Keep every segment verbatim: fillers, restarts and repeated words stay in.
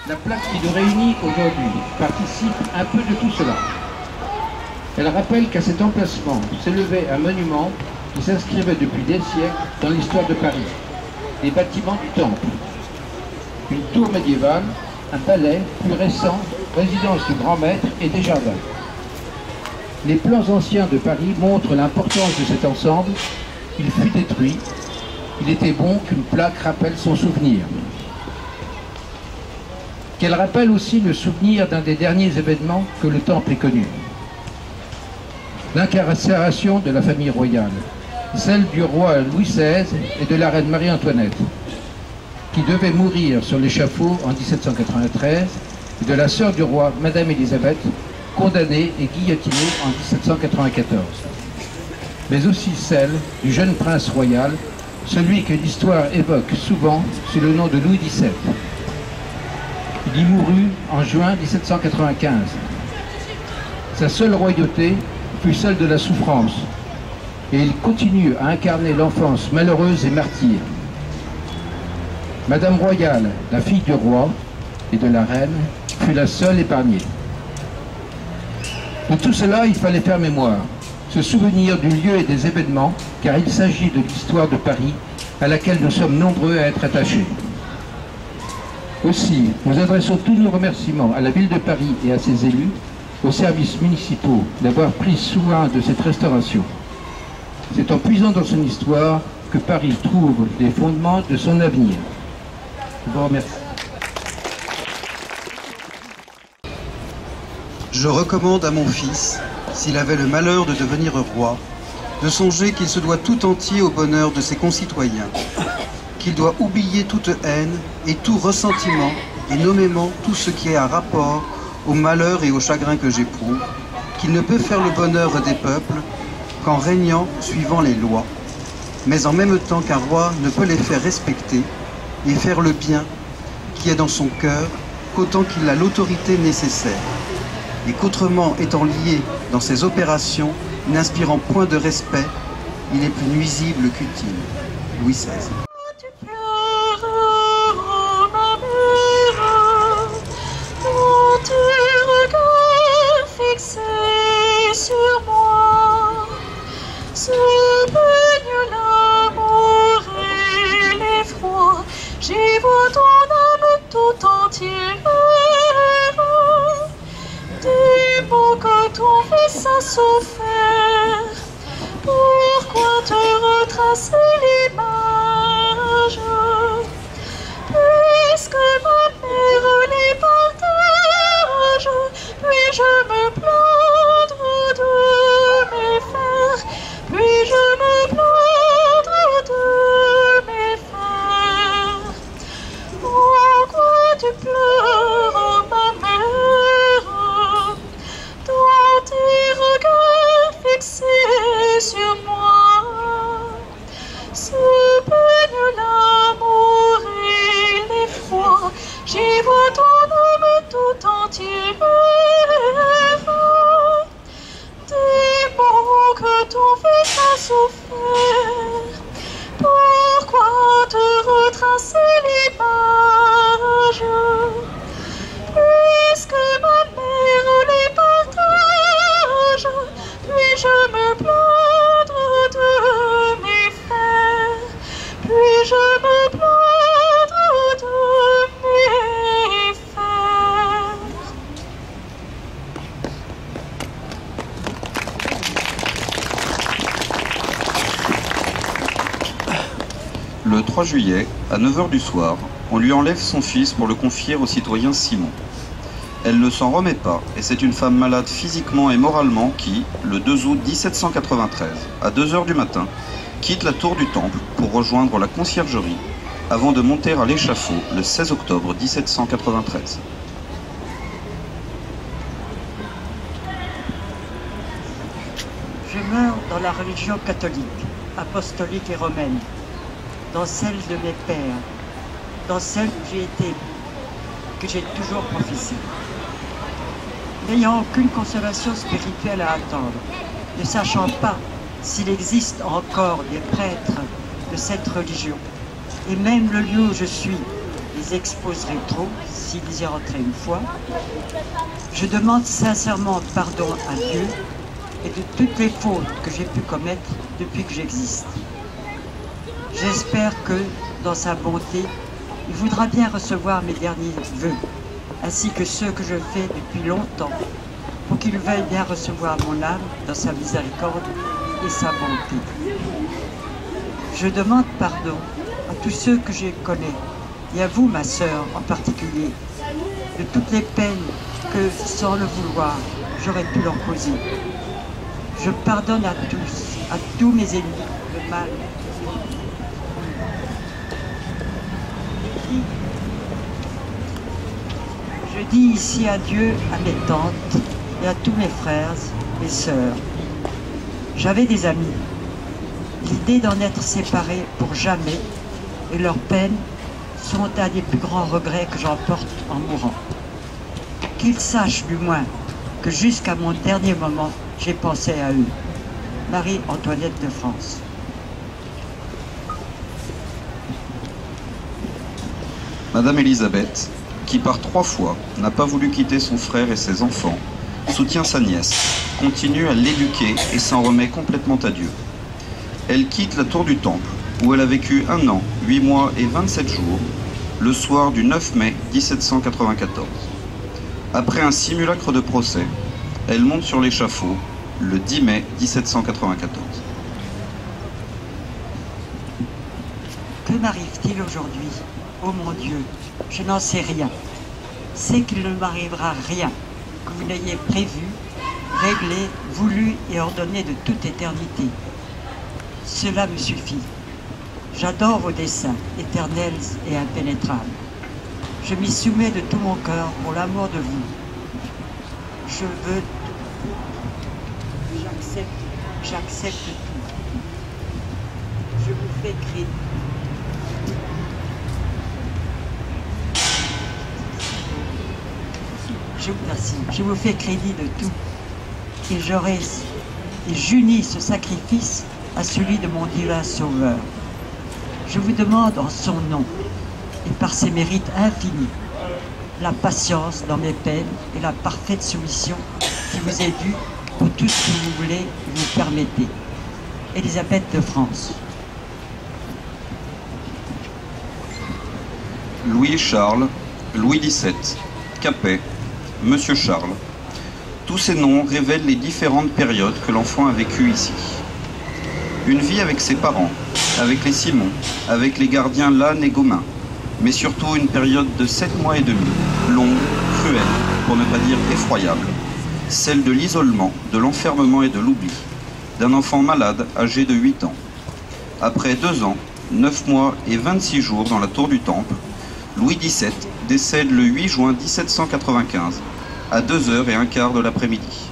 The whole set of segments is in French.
La plaque qui nous réunit aujourd'hui participe un peu de tout cela. Elle rappelle qu'à cet emplacement s'élevait un monument qui s'inscrivait depuis des siècles dans l'histoire de Paris, les bâtiments du Temple. Une tour médiévale, un palais plus récent, résidence du grand maître et des jardins. Les plans anciens de Paris montrent l'importance de cet ensemble. Il fut détruit. Il était bon qu'une plaque rappelle son souvenir. Qu'elle rappelle aussi le souvenir d'un des derniers événements que le Temple ait connu. L'incarcération de la famille royale, celle du roi Louis seize et de la reine Marie-Antoinette, qui devait mourir sur l'échafaud en mille sept cent quatre-vingt-treize, et de la sœur du roi, Madame Élisabeth, condamnée et guillotinée en mille sept cent quatre-vingt-quatorze. Mais aussi celle du jeune prince royal, celui que l'histoire évoque souvent sous le nom de Louis dix-sept. Il y mourut en juin mille sept cent quatre-vingt-quinze. Sa seule royauté fut celle de la souffrance, et il continue à incarner l'enfance malheureuse et martyre. Madame Royale, la fille du roi et de la reine, fut la seule épargnée. De tout cela, il fallait faire mémoire, se souvenir du lieu et des événements, car il s'agit de l'histoire de Paris à laquelle nous sommes nombreux à être attachés. Aussi, nous adressons tous nos remerciements à la ville de Paris et à ses élus, aux services municipaux d'avoir pris soin de cette restauration. C'est en puisant dans son histoire que Paris trouve les fondements de son avenir. Je vous remercie. Je recommande à mon fils, s'il avait le malheur de devenir roi, de songer qu'il se doit tout entier au bonheur de ses concitoyens, qu'il doit oublier toute haine et tout ressentiment, et nommément tout ce qui est à rapport au malheur et au chagrin que j'éprouve, qu'il ne peut faire le bonheur des peuples qu'en régnant suivant les lois, mais en même temps qu'un roi ne peut les faire respecter et faire le bien qui est dans son cœur qu'autant qu'il a l'autorité nécessaire, et qu'autrement étant lié dans ses opérations, n'inspirant point de respect, il est plus nuisible qu'utile. Louis seize. J'y vois ton âme tout entière. Dis que ton fils a souffert. Pourquoi te retracer l'image? Puisque ma mère les partage, puis-je me plaindre de mes frères? Puis-je me plaindre de mes frères? Pourquoi tu pleures, ma mère, dans tes regards fixés sur moi? Ce peigne l'amour et l'effroi, j'y vois ton âme tout entière. Des mots que ton fils a souffert. Pourquoi te retracer l'image? Puisque ma mère les partage, puis-je me plaindre de mes frères? Puis-je me plaindre de mes frères? Le trois juillet, à neuf heures du soir, on lui enlève son fils pour le confier au citoyen Simon. Elle ne s'en remet pas, et c'est une femme malade physiquement et moralement qui, le deux août mille sept cent quatre-vingt-treize, à deux heures du matin, quitte la tour du Temple pour rejoindre la conciergerie, avant de monter à l'échafaud le seize octobre mille sept cent quatre-vingt-treize. Je meurs dans la religion catholique, apostolique et romaine, dans celle de mes pères, dans celle où j'ai été, que j'ai toujours professée. N'ayant aucune consolation spirituelle à attendre, ne sachant pas s'il existe encore des prêtres de cette religion, et même le lieu où je suis, les les exposerai trop s'ils y rentraient une fois. Je demande sincèrement pardon à Dieu et de toutes les fautes que j'ai pu commettre depuis que j'existe. J'espère que, dans sa bonté, il voudra bien recevoir mes derniers vœux, ainsi que ceux que je fais depuis longtemps, pour qu'il veuille bien recevoir mon âme dans sa miséricorde et sa bonté. Je demande pardon à tous ceux que je connais, et à vous, ma sœur, en particulier, de toutes les peines que, sans le vouloir, j'aurais pu leur causer. Je pardonne à tous, à tous mes ennemis, le mal. Je dis ici adieu à mes tantes et à tous mes frères et sœurs. J'avais des amis. L'idée d'en être séparés pour jamais et leurs peines sont un des plus grands regrets que j'emporte en mourant. Qu'ils sachent du moins que jusqu'à mon dernier moment, j'ai pensé à eux. Marie-Antoinette de France. Madame Élisabeth, qui par trois fois n'a pas voulu quitter son frère et ses enfants, soutient sa nièce, continue à l'éduquer et s'en remet complètement à Dieu. Elle quitte la tour du Temple, où elle a vécu un an, huit mois et vingt-sept jours, le soir du neuf mai mille sept cent quatre-vingt-quatorze. Après un simulacre de procès, elle monte sur l'échafaud le dix mai mille sept cent quatre-vingt-quatorze. Que m'arrive-t-il aujourd'hui? Oh mon Dieu, je n'en sais rien. C'est qu'il ne m'arrivera rien que vous n'ayez prévu, réglé, voulu et ordonné de toute éternité. Cela me suffit. J'adore vos desseins, éternels et impénétrables. Je m'y soumets de tout mon cœur pour l'amour de vous. Je veux... J'accepte, j'accepte tout. Je vous fais crédit. Je vous remercie. Je vous fais crédit de tout. Et j'aurai et j'unis ce sacrifice à celui de mon divin Sauveur. Je vous demande en son nom et par ses mérites infinis la patience dans mes peines et la parfaite soumission qui vous est due pour tout ce que vous voulez et vous permettez. Élisabeth de France. Louis-Charles, Louis dix-sept, Capet, Monsieur Charles. Tous ces noms révèlent les différentes périodes que l'enfant a vécues ici. Une vie avec ses parents, avec les Simon, avec les gardiens Lannes et Gomain, mais surtout une période de sept mois et demi, longue, cruelle, pour ne pas dire effroyable, celle de l'isolement, de l'enfermement et de l'oubli, d'un enfant malade âgé de huit ans. Après deux ans, neuf mois et vingt-six jours dans la tour du Temple, Louis dix-sept décède le huit juin mille sept cent quatre-vingt-quinze, à deux heures quinze de l'après-midi.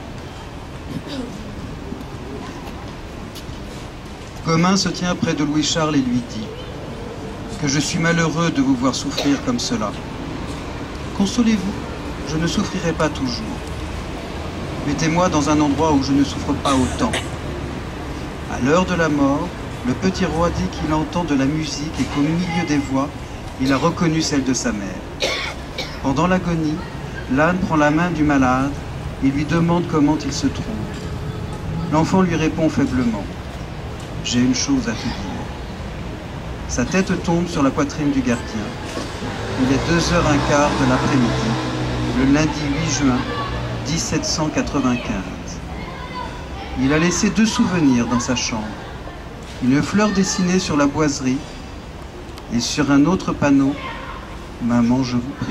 Gomain se tient près de Louis-Charles et lui dit « Que je suis malheureux de vous voir souffrir comme cela. Consolez-vous, je ne souffrirai pas toujours. Mettez-moi dans un endroit où je ne souffre pas autant. » À l'heure de la mort, le petit roi dit qu'il entend de la musique et qu'au milieu des voix, il a reconnu celle de sa mère. Pendant l'agonie, l'âne prend la main du malade et lui demande comment il se trouve. L'enfant lui répond faiblement « J'ai une chose à te dire. » Sa tête tombe sur la poitrine du gardien. Il est deux heures quinze de l'après-midi, le lundi huit juin mille sept cent quatre-vingt-quinze. Il a laissé deux souvenirs dans sa chambre. Une fleur dessinée sur la boiserie et sur un autre panneau « Maman, je vous prie ».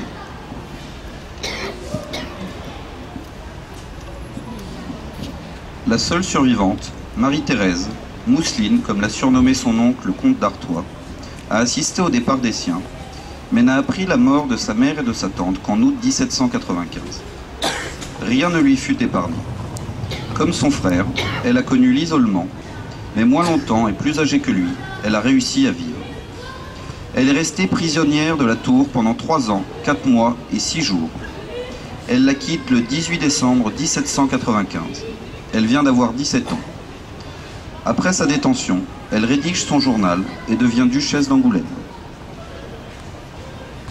La seule survivante, Marie-Thérèse, Mousseline, comme l'a surnommé son oncle le comte d'Artois, a assisté au départ des siens, mais n'a appris la mort de sa mère et de sa tante qu'en août mille sept cent quatre-vingt-quinze. Rien ne lui fut épargné. Comme son frère, elle a connu l'isolement, mais moins longtemps et plus âgée que lui, elle a réussi à vivre. Elle est restée prisonnière de la tour pendant trois ans, quatre mois et six jours. Elle la quitte le dix-huit décembre mille sept cent quatre-vingt-quinze. Elle vient d'avoir dix-sept ans. Après sa détention, elle rédige son journal et devient duchesse d'Angoulême.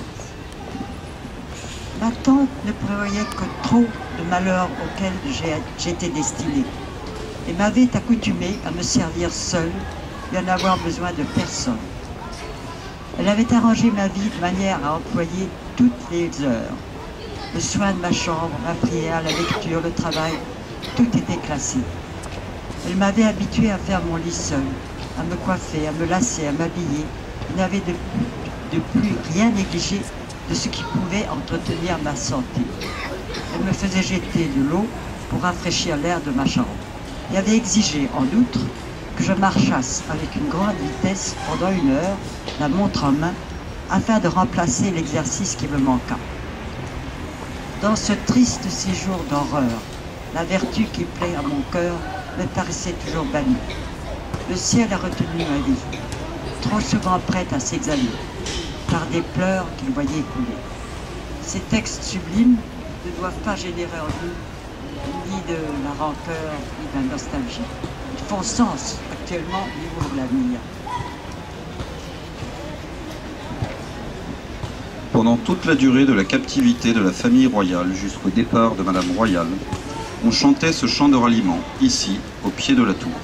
Ma tante ne prévoyait que trop de malheurs auxquels j'étais destinée et m'avait accoutumée à me servir seule et à n'avoir besoin de personne. Elle avait arrangé ma vie de manière à employer toutes les heures. Le soin de ma chambre, la prière, la lecture, le travail, tout était classé. Elle m'avait habituée à faire mon lit seule, à me coiffer, à me lasser, à m'habiller. Elle n'avait de, de plus rien négligé de ce qui pouvait entretenir ma santé. Elle me faisait jeter de l'eau pour rafraîchir l'air de ma chambre et avait exigé en outre que je marchasse avec une grande vitesse pendant une heure, la montre en main, afin de remplacer l'exercice qui me manqua. Dans ce triste séjour d'horreur, la vertu qui plaît à mon cœur me paraissait toujours bannie. Le ciel a retenu ma vie, trop souvent prête à s'exhaler, par des pleurs qu'il voyait couler. Ces textes sublimes ne doivent pas générer en nous ni de la rancœur, ni de la nostalgie. Ils font sens actuellement ni pour l'avenir. Pendant toute la durée de la captivité de la famille royale jusqu'au départ de Madame Royale, on chantait ce chant de ralliement, ici, au pied de la tour.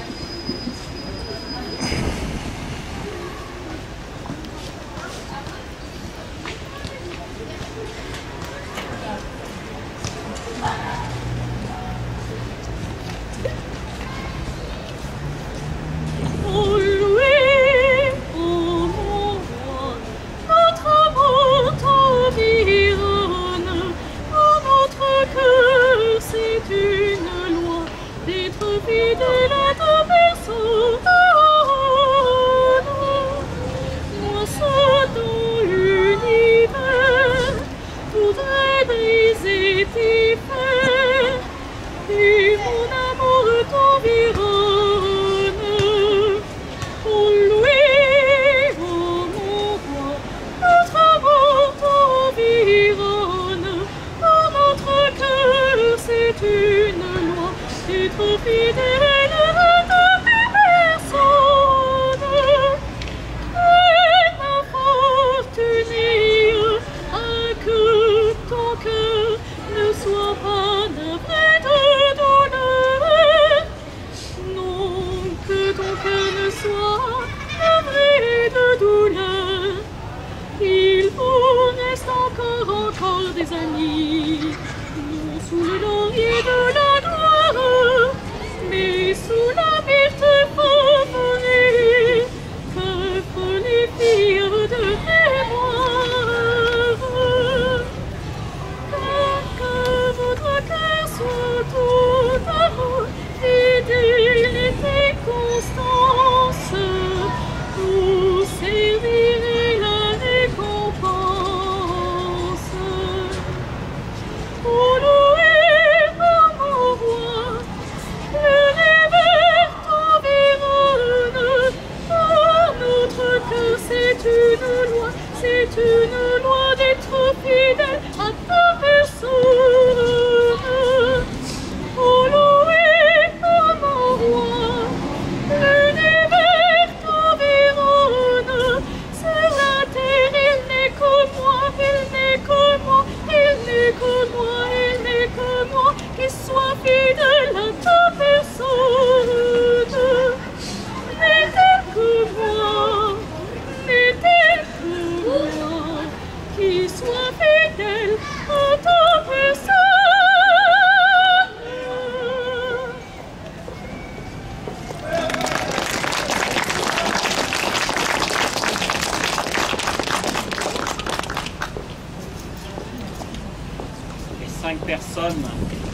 Personnes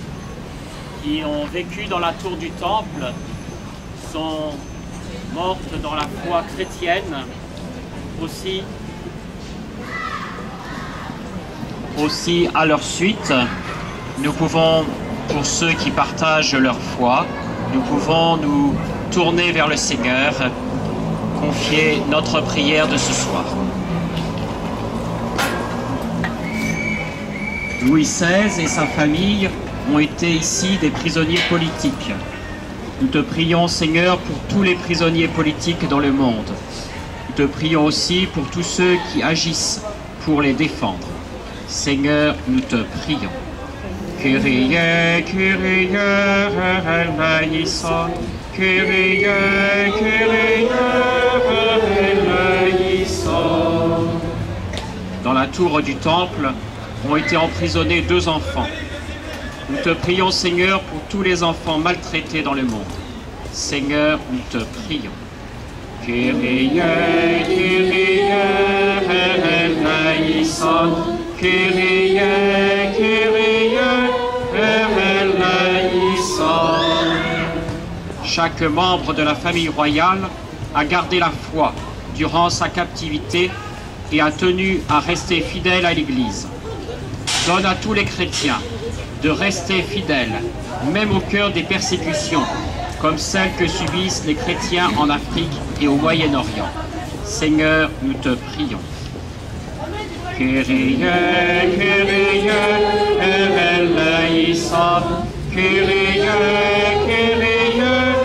qui ont vécu dans la tour du temple sont mortes dans la foi chrétienne. Aussi, aussi à leur suite, nous pouvons, pour ceux qui partagent leur foi, nous pouvons nous tourner vers le Seigneur, confier notre prière de ce soir. Louis seize et sa famille ont été ici des prisonniers politiques. Nous te prions, Seigneur, pour tous les prisonniers politiques dans le monde. Nous te prions aussi pour tous ceux qui agissent pour les défendre. Seigneur, nous te prions. Kyrie, Kyrie, eleison. Kyrie, Kyrie, eleison. Dans la tour du temple ont été emprisonnés deux enfants. Nous te prions, Seigneur, pour tous les enfants maltraités dans le monde. Seigneur, nous te prions. Kyrie, Kyrie, eleison. Kyrie, Kyrie, eleison. Chaque membre de la famille royale a gardé la foi durant sa captivité et a tenu à rester fidèle à l'Église. Donne à tous les chrétiens de rester fidèles, même au cœur des persécutions, comme celles que subissent les chrétiens en Afrique et au Moyen-Orient. Seigneur, nous te prions. Kyrie, Kyrie, eleison. Kyrie, Kyrie,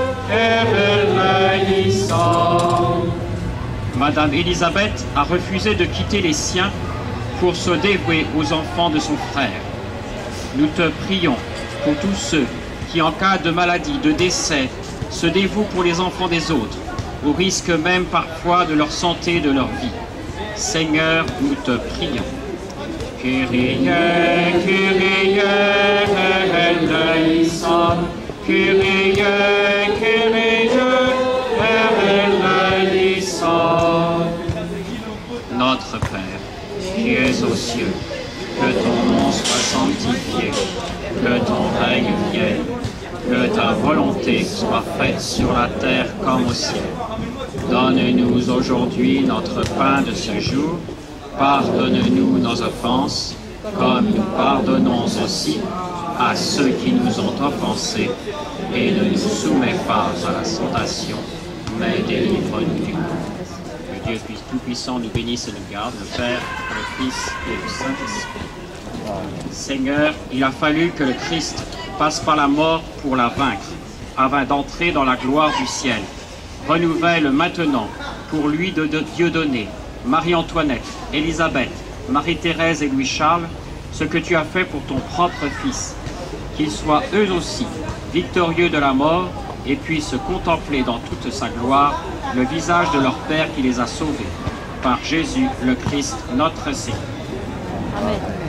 eleison. Madame Élisabeth a refusé de quitter les siens pour se dévouer aux enfants de son frère. Nous te prions pour tous ceux qui, en cas de maladie, de décès, se dévouent pour les enfants des autres, au risque même parfois de leur santé et de leur vie. Seigneur, nous te prions. Kyrie, Kyrie, eleison. Kyrie, Kyrie, eleison. Notre Père, qui es aux cieux, que ton nom soit sanctifié, que ton règne vienne, que ta volonté soit faite sur la terre comme au ciel. Donne-nous aujourd'hui notre pain de ce jour. Pardonne-nous nos offenses, comme nous pardonnons aussi à ceux qui nous ont offensés. Et ne nous soumets pas à la tentation, mais délivre-nous du mal. Que Dieu Tout-Puissant nous bénisse et nous garde, le Père, le Fils et le Saint-Esprit. Seigneur, il a fallu que le Christ passe par la mort pour la vaincre, afin d'entrer dans la gloire du ciel. Renouvelle maintenant, pour lui de, de Dieudonné, Marie-Antoinette, Élisabeth, Marie-Thérèse et Louis-Charles, ce que tu as fait pour ton propre Fils, qu'ils soient eux aussi victorieux de la mort et puissent contempler dans toute sa gloire le visage de leur Père qui les a sauvés. Par Jésus le Christ, notre Seigneur. Amen.